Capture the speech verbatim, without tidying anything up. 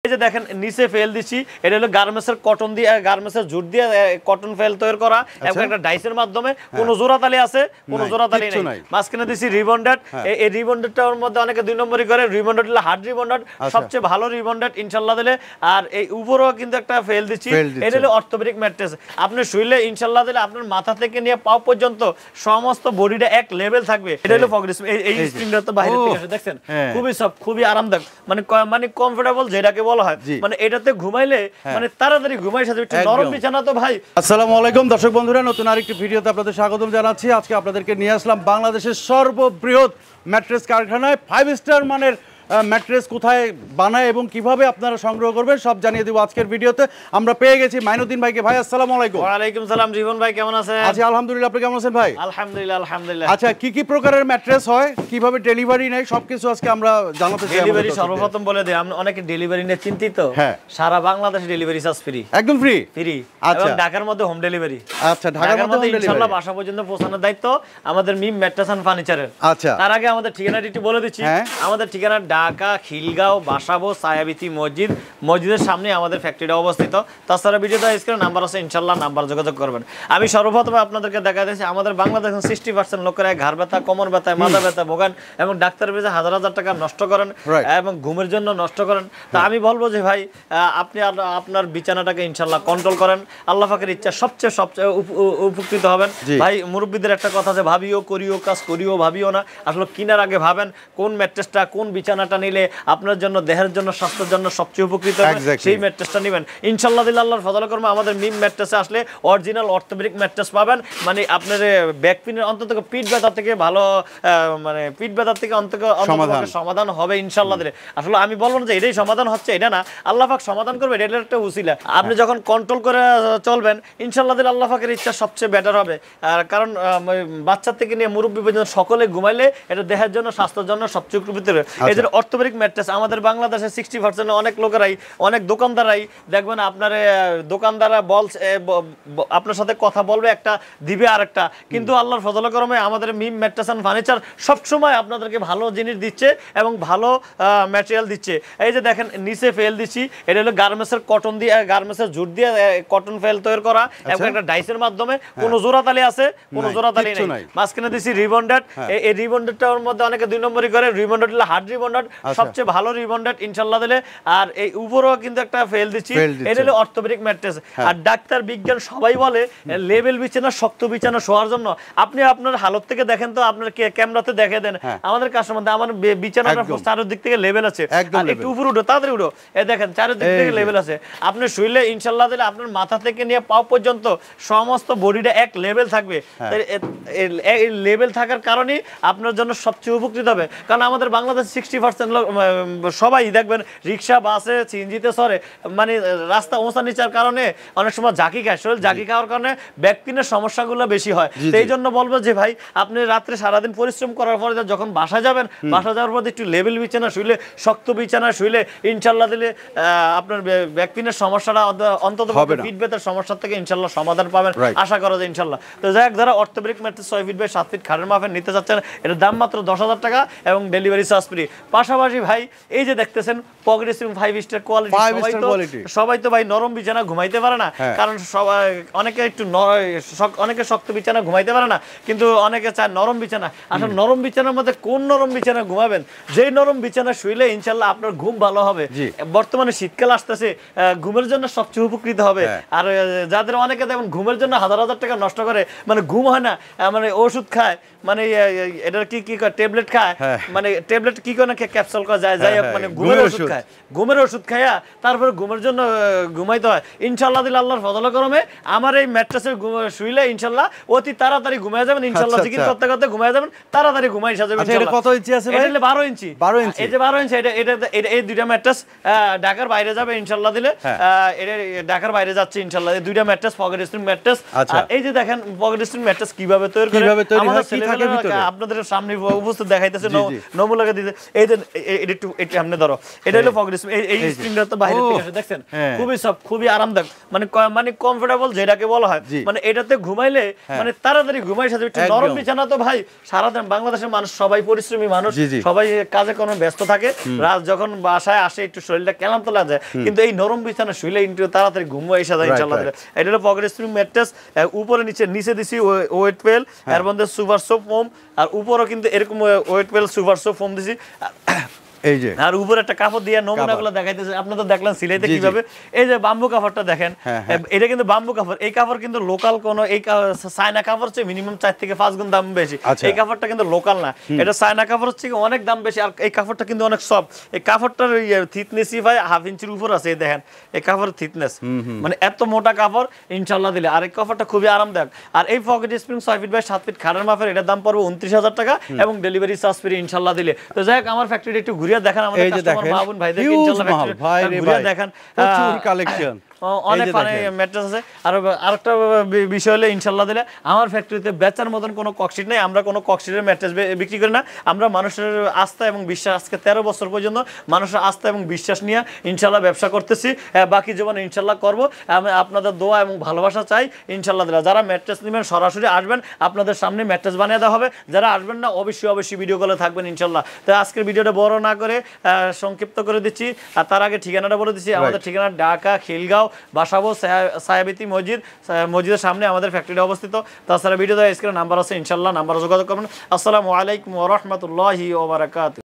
যে দেখেন নিচে ফেল দিছি, এটা হলো গার্মেন্টসের কটন দিয়ে গার্মেন্টসের জুট দিয়ে কটন ফেল তৈরি করা এবং একটা ডাইসের মাধ্যমে কোনো জোড়াতালি আছে কোনো জোড়াতালি নেই। মাঝখানে দিছি রিবন্ডেড, এই রিবন্ডেডটার মধ্যে অনেকে দুই নম্বরই করে। রিবন্ডেড হলো হার্ড রিবন্ডেড, সবচেয়ে ভালো রিবন্ডেড ইনশাআল্লাহ দিলে। আর এই উপরেও কিন্তু একটা ফেল দিচ্ছি, এটা হলো অর্থোপেডিক ম্যাট্রেস। আপনি শুইলে ইনশাআল্লাহ দিলে আপনার মাথা থেকে নিয়ে পা পর্যন্ত সমস্ত বডিটা এক লেভেল থাকবে। এটা হলো ফগরিস। এই স্প্রিংটা তো বাইরে থেকে আসে, দেখছেন খুবই সফট, খুবই আরামদায়ক, মানে মানে কমফোর্টেবল যেটাকে বলা হয়। মানে এটাতে ঘুমাইলে মানে তাড়াতাড়ি ঘুমাই সাথে নরম বিছানা তো ভাই। আসসালামু আলাইকুম দর্শক বন্ধুরা, নতুন আরেকটি ভিডিওতে আপনাদের স্বাগতম জানাচ্ছি। আজকে আপনাদেরকে নিয়ে আসলাম বাংলাদেশের সর্ববৃহৎ ম্যাট্রেস কারখানায়। ফাইভ স্টার মানের ম্যাট্রেস কোথায় বানায় এবং কিভাবে আপনারা সংগ্রহ করবেন সব জানিয়ে দেব আজকের ভিডিওতে। আমরা পেয়ে গেছি মাইনুদ্দিন ভাইকে। ভাই আসসালামু আলাইকুম। ওয়া আলাইকুম সালাম। জীবন ভাই কেমন আছেন? আছি আলহামদুলিল্লাহ, আপনি কেমন আছেন ভাই? আলহামদুলিল্লাহ আলহামদুলিল্লাহ। আচ্ছা, কি কি প্রকারের ম্যাট্রেস হয়, কিভাবে ডেলিভারি নেয়, সবকিছু আজকে আমরা জানাতে চাই। ডেলিভারি সর্বপ্রথম বলে দেই, আমরা অনেকে ডেলিভারি নিয়ে চিন্তিত। হ্যাঁ, সারা বাংলাদেশে ডেলিভারি চার্জ ফ্রি, একদম ফ্রি ফ্রি। আচ্ছা, এবং ঢাকার মধ্যে হোম ডেলিভারি। আচ্ছা, ঢাকার মধ্যে ইনশাআল্লাহ বাসা পর্যন্ত পৌঁছানোর দায়িত্ব আমাদের মিম ম্যাট্রেস এন্ড ফার্নিচারের। আচ্ছা, তার আগে আমাদের ঠিকানাটি একটু বলে দিচ্ছি। আমাদের ঠিকানা ঢাকা খিলগাঁও বাসাবো সায়াবিতি মসজিদ, মসজিদের সামনে আমাদের ফ্যাক্টরিটা অবস্থিত। তাছাড়া ভিডিওটা স্ক্রিনে নাম্বার আছে, ইনশাআল্লাহ নাম্বার যোগাযোগ করবেন। আমি সর্বপ্রথম আপনাদেরকে দেখা দিয়েছি আমাদের বাংলাদেশের সিক্সটি পার্সেন্ট লোকেরা ঘাড় ব্যথা, কোমর ব্যথা, মাথা ব্যথা ভোগান এবং ডাক্তারের কাছে হাজার হাজার টাকা নষ্ট করেন এবং ঘুমের জন্য নষ্ট করেন। তা আমি বলবো যে ভাই আপনি আপনার বিছানাটাকে ইনশাআল্লাহ কন্ট্রোল করেন। আল্লাহ পাকের ইচ্ছা সবচেয়ে সবচেয়ে উপকৃত হবেন। ভাই মুরব্বীদের একটা কথা আছে, ভাবিও করিও কাজ করিও ভাবিও না। আসলে কিনার আগে ভাবেন কোন ম্যাট্রেসটা কোন বিছানাটা নিলে আপনার জন্য, দেহের জন্য, স্বাস্থ্যের জন্য সবচেয়ে উপকৃত হবে, সেই ম্যাট্রেসটা নেবেন ইনশাআল্লাহ দিল্লাহ। আল্লাহর ফজল কর্মে আমাদের মিম ম্যাট্রেসে আসলে অরিজিনাল অর্থোপেডিক ম্যাট্রেস পাবেন। মানে আপনার ব্যাক পেনের অন্তত পিঠ ব্যথা থেকে ভালো, মানে পিঠ ব্যথা থেকে অন্তত সমাধান হবে ইনশাআল্লাহ দিলে। আসলে আমি বলবো না যে এটাই সমাধান হচ্ছে, এটা না, আল্লাহ পাক সমাধান করবে, এটা একটা উসিলা। আপনি যখন কন্ট্রোল করে চলবেন ইনশাআল্লাহ দিলে আল্লাহ পাকের ইচ্ছা সবচেয়ে বেটার হবে। আর কারণ বাচ্চা থেকে নিয়ে মুরব্বী পর্যন্ত সকলে ঘুমাইলে এটা দেহের জন্য, স্বাস্থ্যের জন্য সবচেয়ে উপকৃত হবে। এই যে অর্থোপেডিক ম্যাট্রেস আমাদের বাংলাদেশে সিক্সটি পার্সেন্ট অনেক লোকেরাই, অনেক দোকানদারাই দেখবেন আপনার দোকানদাররা বল আপনার সাথে কথা বলবে একটা, দিবে আরেকটা। কিন্তু আল্লাহর ফজল করমে আমাদের মিম ম্যাট্রেস এন্ড ফার্নিচার সবসময় আপনাদেরকে ভালো জিনিস দিচ্ছে এবং ভালো ম্যাটেরিয়াল দিচ্ছে। এই যে দেখেন নিচে ফেল দিচ্ছি, এটা হলো গার্মেন্টসের কটন দিয়ে গার্মেন্টসের জুট দিয়ে কটন ফেল তৈরি করা এবং একটা ডাইসের মাধ্যমে কোনো জোড়াতালি আছে কোনো জোড়াতালি নেই। মাঝখানে দিছি রিবন্ডেড, এই রিবন্ডেডটার মধ্যে অনেকে দুই নম্বরই করে। রিবন্ডেড হলো হার্ড রিবন্ডেড, সবচেয়ে ভালো রিবন্ডেড ইনশাআল্লাহ দিলে। আর এই উপরেও কিন্তু একটা ফেল দিচ্ছি, এটা হলো অর্থোপেডিক ম্যাট্রেস। আর ডাক্তার বিজ্ঞান সবাই বলে লেভেল বিছানা, শক্ত বিছানা শোয়ার জন্য। আপনি আপনার হালত থেকে দেখেন তো, আপনার ক্যামেরাতে দেখে দেন আমাদের কাছের মধ্যে আমার বিছানাটা চারদিক থেকে লেভেল আছে। আর একটু উপরে উঠো, তাড়াতাড়ি উঠো, এই দেখেন চারদিক থেকে লেভেল আছে। আপনি শুইলে ইনশাআল্লাহ দিলে আপনার মাথা থেকে নিয়ে পা পর্যন্ত সমস্ত বডিটা এক লেভেল থাকবে। এই লেভেল থাকার কারণে আপনার জন্য সবচেয়ে উপকৃত হবে। কারণ আমাদের বাংলাদেশ সিক্সটি পার্সেন্ট লোক সবাই দেখবেন রিক্সা, বাসে, সিএনজিতে সরে, মানে রাস্তা ওঁচা নিচার কারণে অনেক সময় ঝাঁকি খায়, শরীর ঝাঁকি খাওয়ার কারণে ব্যাক পেনের সমস্যাগুলো বেশি হয়। এই জন্য বলবো যে ভাই আপনি রাত্রে সারাদিন পরিশ্রম করার পরে যখন বাসা যাবেন, বাসা যাওয়ার পর একটু লেভেল বিছানা শুইলে, শক্ত বিছানা শুইলে ইনশাআল্লাহ দিলে আপনার ব্যাক পেনের সমস্যাটা অন্তত পিঠ ব্যথার সমস্যা থেকে ইনশাআল্লাহ সমাধান পাবেন, আশা করা যায় ইনশাআল্লাহ। তো যাই হোক, যারা অর্থোপেডিক ম্যাট্রেস ছয় ফিট বাই সাত ফিট খাটের মাপের নিতে চাচ্ছেন, এটার দাম মাত্র দশ হাজার টাকা এবং ডেলিভারি চার্জ ফ্রি। পাশাপাশি ভাই এই যে দেখতেছেন pocket spring five star quality, সবাই তো ভাই নরম বিছানা ঘুমাইতে পারে না। কারণ সবাই অনেকে একটু অনেকে শক্ত বিছানা ঘুমাইতে পারে না, কিন্তু অনেকে চায় নরম বিছানা। আসলে নরম বিছানার মধ্যে কোন নরম বিছানা ঘুমাবেন, যেই নরম বিছানা শুইলে ইনশাআল্লাহ আপনার ঘুম ভালো হবে। বর্তমানে শীতকাল আসতেছে, ঘুমের জন্য সবচেয়ে উপকৃত হবে। আর যাদের অনেকে দেখুন ঘুমের জন্য হাজার হাজার টাকা নষ্ট করে, মানে ঘুম হয় না, মানে ওষুধ খায়, মানে এটার কি কি করে ট্যাবলেট খায়, মানে ট্যাবলেট কি করে ক্যাপসুল করা যায়, যাই হোক মানে ঘুমের ওষুধ খায়, ঘুমের ওষুধ খায়া তারপরে ঘুমের জন্য ঘুমাইতে হয়। ইনশাআল্লাহ দিলে আল্লাহর ফজল করমে আমার এই ম্যাট্রেসে শুইলে ইনশাআল্লাহ অতি তাড়াতাড়ি ঘুমায় যাবেন ইনশাআল্লাহ। জিকির করতে করতে ঘুমায় যাবেন, তাড়াতাড়ি ঘুমাই সাজাবেন ইনশাআল্লাহ। কত ইঞ্চি আছে ভাই? এটা বারো ইঞ্চি। বারো ইঞ্চি, এই যে বারো ইঞ্চি, এটা এটা এই দুইটা ম্যাট্রেস ঢাকার বাইরে যাবে ইনশাআল্লাহ দিলে। এটা ঢাকার বাইরে যাচ্ছে ইনশাআল্লাহ, এই দুইটা ম্যাট্রেস পকেট স্প্রিং ম্যাট্রেস। আর এই যে দেখেন পকেট স্প্রিং ম্যাট্রেস কিভাবে তৈরি করে আমাদের ছেলেমেয়েরা আপনাদের সামনে উপস্থিত দেখাইতেছে, নমুনাকে দিতে। এই যে এটা একটু এটা সামনে ধরো, এটা হলো ফগ স্প্রিং, এই এই স্প্রিংটা তো বাইরে থেকে আসে দেখছেন, খুবই সফট, খুবই আরামদায়ক, মানে মানে কমফোর্টেবল যেটাকে বলা হয়, মানে এটাতে ঘুমাইলে মানে তাড়াতাড়ি ঘুমাই সাথে একটু নরম বিছানা। তো ভাই সারাদিন বাংলাদেশের মানুষ সবাই পরিশ্রমী মানুষ, সবাই কাজে কোনো ব্যস্ত থাকে, রাত যখন বাসায় আসে একটু শরীরটা ক্লান্ত লাগে, কিন্তু এই নরম বিছানা শুইলে একটু তাড়াতাড়ি ঘুমো এসে যায় ইনশাআল্লাহ। এটা হলো পকেট স্প্রিং ম্যাট্রেস, উপরে নিচে নিচে দিছি ওয়েট পেল, এর মধ্যে সুপার সোপ ফোম, আর উপরও কিন্তু এরকম ওয়েট পেল সুপার সোপ ফোম দিছি, এই যে আর উপরে একটা কাপড় দিয়ে নমুনাগুলো দেখাইতেছে, আপনি তো দেখলেন সিলাইতে কিভাবে। এই যে বাম্বু কাপড়টা দেখেন, এটা কিন্তু বাম্বু কাপড়, এই কাপড় কিন্তু লোকাল কোন এই চায়না কাপড় চেয়ে মিনিমাম চার থেকে পাঁচ গুণ দাম বেশি। এই কাপড়টা কিন্তু লোকাল না, এটা চায়না কাপড় থেকে অনেক দাম বেশি, আর এই কাপড়টা কিন্তু অনেক সফট। এই কাপড়টার থিকনেসই ভাই হাফ ইঞ্চির উপর আছে, এই দেখেন এই কাপড়ের থিকনেস, মানে এত মোটা কাপড় ইনশাল্লাহ দিলে। আর এই কাপড়টা খুবই আরামদায়ক। আর এই পকেট স্প্রিং ছয় ফিট বাই সাত ফিট খাটের মাপের, এটার দাম পড়বে উনত্রিশ হাজার টাকা এবং ডেলিভারি চার্জ ফ্রি ইনশাল্লাহ দিলে। তো যাই হোক, আমার ফ্যাক্টরি একটু ঘুরিয়ে দেখেন, আমাদের কাস্টমার মাহবুব ভাইদেরকে ইনশাআল্লাহ ফ্যাক্টরি ঘুরিয়ে দেখেন, প্রচুর কালেকশন, অনেক মানে ম্যাট্রেস আছে। আর আরেকটা বিষয় হলো ইনশাল্লাহ দিলে আমার ফ্যাক্টরিতে বেচার মতন কোনো ককশিট নেই, আমরা কোনো ককশিটের ম্যাট্রেস বিক্রি করি না। আমরা মানুষের আস্থা এবং বিশ্বাস, আজকে তেরো বছর পর্যন্ত মানুষের আস্থা এবং বিশ্বাস নিয়ে ইনশাল্লাহ ব্যবসা করতেছি, বাকি জীবনে ইনশাল্লাহ করবো। আমি আপনাদের দোয়া এবং ভালোবাসা চাই ইনশাল্লাহ দিলে। যারা ম্যাট্রেস নেবেন সরাসরি আসবেন, আপনাদের সামনে ম্যাট্রেস বানিয়ে দেওয়া হবে। যারা আসবেন না অবশ্যই অবশ্যই ভিডিও কলে থাকবেন ইনশাল্লাহ। তো আজকের ভিডিওটা বড় না করে সংক্ষিপ্ত করে দিচ্ছি, আর তার আগে ঠিকানাটা বলে দিচ্ছি। আমাদের ঠিকানা ঢাকা খিলগাঁও বাসাবো সায়াবিতি মসজিদ, মসজিদের সামনে আমাদের ফ্যাক্টরি অবস্থিত। তাছাড়া ভিডিও দেওয়া স্ক্রিনে নাম্বার আছে ইনশাল্লাহ, নাম্বারে যোগাযোগ করবেন। আসসালামু আলাইকুম ওয়া রাহমাতুল্লাহি ওয়া বারাকাতুহু।